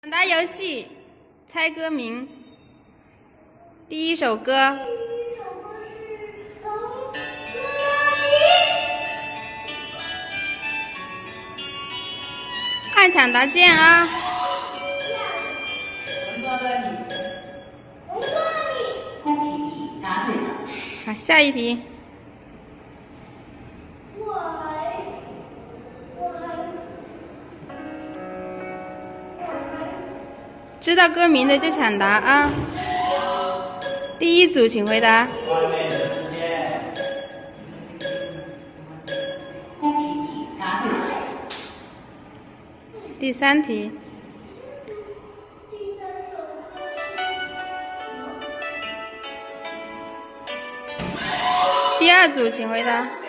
抢答游戏，猜歌名。第一首歌。按抢答键啊！ 恭喜你答对了。 好，下一题。知道歌名的就抢答啊！第一组请回答。 外面的世界。 恭喜你答对了。 第三题。第二组请回答。